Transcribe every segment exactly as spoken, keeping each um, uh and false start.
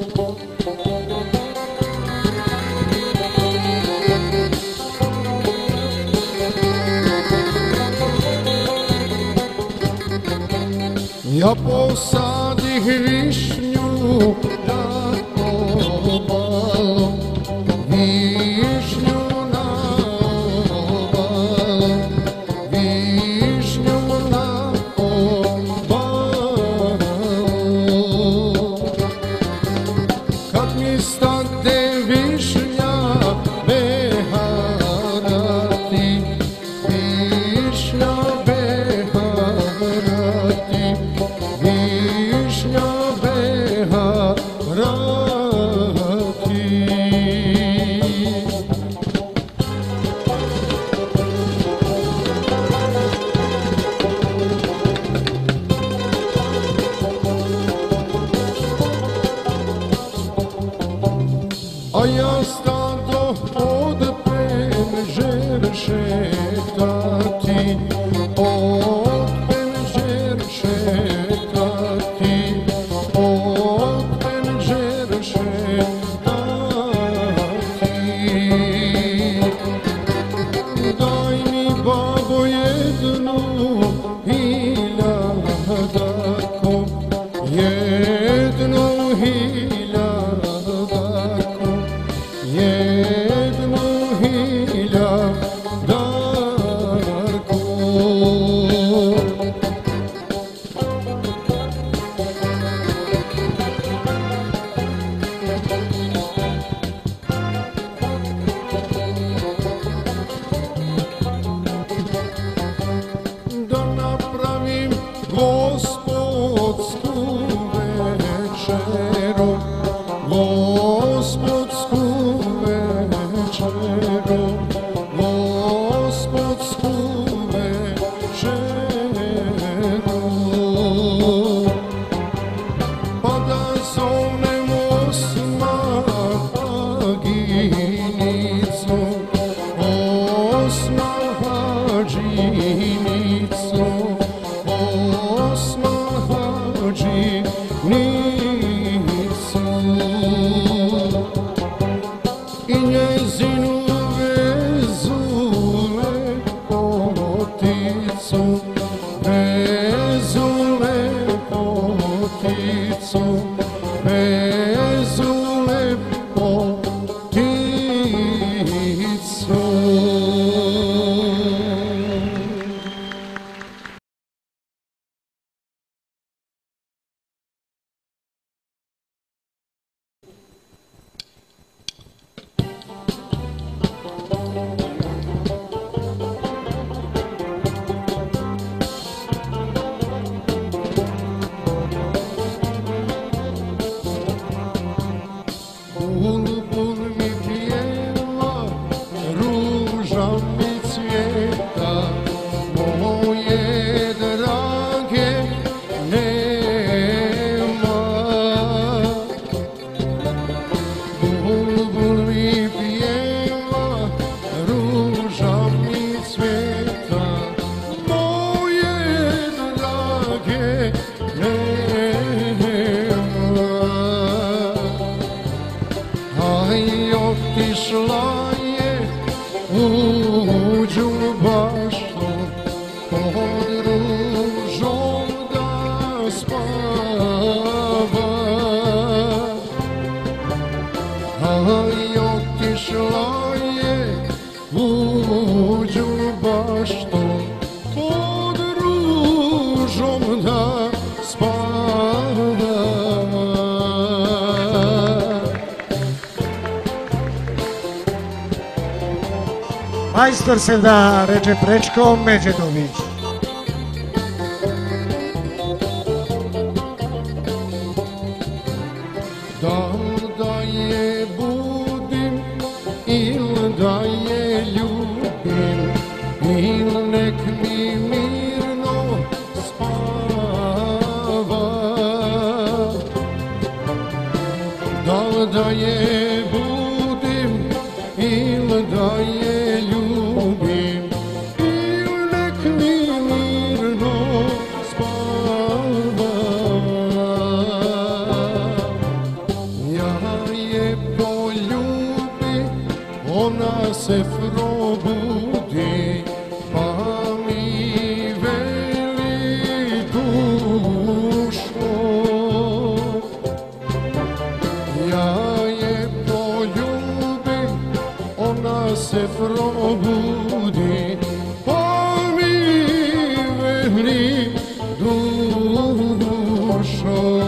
Ja posadih višnju na obalu, višnju na obalu, višnju na obalu. Kad mi stade višnja beharati, višnja beharati, višnja beharati. A ja stado od penžer šetati, od penžer šetati, od penžer šetati. Daj mi babo jednu hiljadaku, jednu hiljadaku, jednu hiljadarku. Da napravim gospodsku večeru, gospodsku večeru, gospodsku večeru. Pa da zovnem osmahaginicu, osmahadžinicu, osmahadžinicu. I njezinu vezu lepoticu, vezu lepoticu, vezu lepoticu. Bulbul mi pjeva, ruža mi cvjeta, moje drage nema. Bulbul mi pjeva, ruža mi cvjeta, moje drage nema. Aj, otišla je u đubaštu, pod ružom da spava. Aj, otišla je u đubaštu, pod ružom da spava. Majstor se da, reče Prečko Međedović. Da li da je budim ili da je ljubim, ili nek mi mirno spava. Da li da je budim ili da je ljubim, ili nek mi mirno spava. se probudi, pa mi veli dušo, ja je poljubim, ona se probudi, pa mi veli dušo.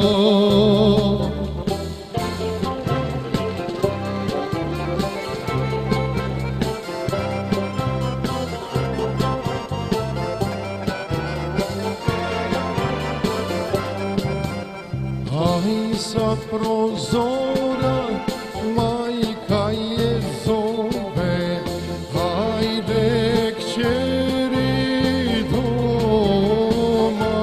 Aj sa prozora majka je zove, hajde kćeri doma.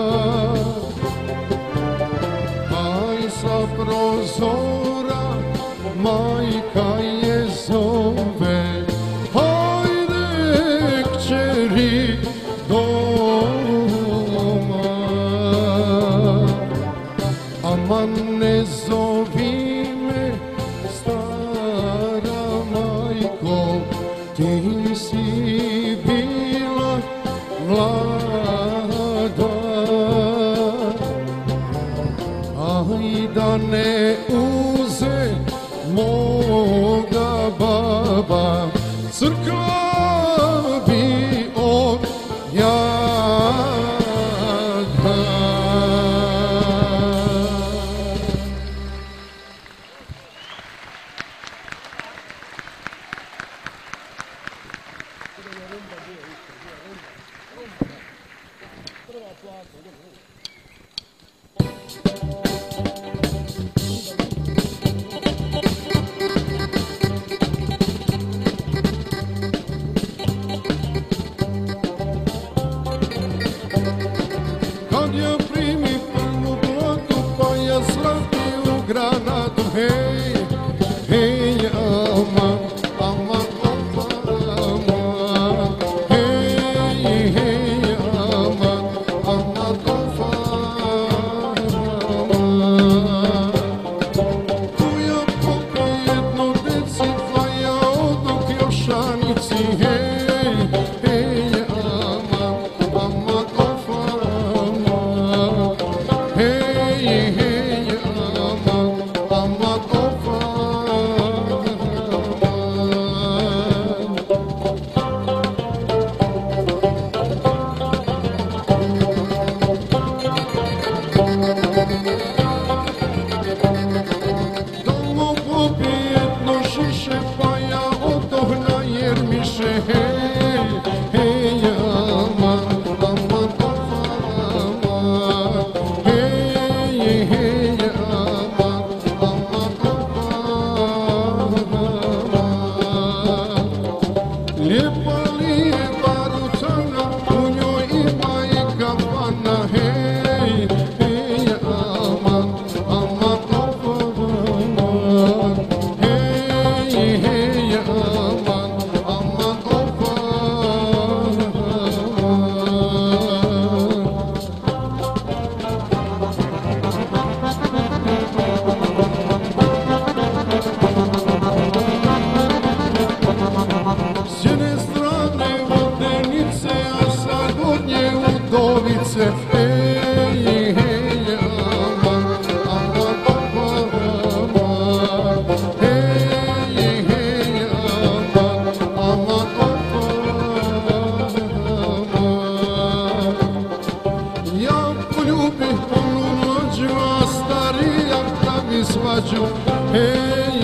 Aj sa prozora majka je zove, hajde kćeri doma. Aman ne zovi me, stara majko, ti si bila mlada. Aj da ne uze moga baba, crkva bi odjada. Kad ja primi prvu bloku, pa ja slati u granatu, hej, hej, aman, aman, aman, hej, hej, aman, aman, aman. Tu ja popij jedno deci, pa ja odok jošanici, hej, hej, aman, aman, hey, hey, aman, aman, Domo popi jedno šiše, pa ja odohna jer miše, hej, hej, aman, aman, aman, hej, hej, aman, aman, aman. Lijepa li je barucana, u njoj ima i kafana, hej, hej, aman, aman, aman, hej, hej, aman, aman, aman. S jedne strane Vodenice, a sa gornje Udovice, hej, hej, aman, aman, aman, hej, hej, aman, aman, aman. Ja poljubih onu mlađu, a starija da mi svađu, hej,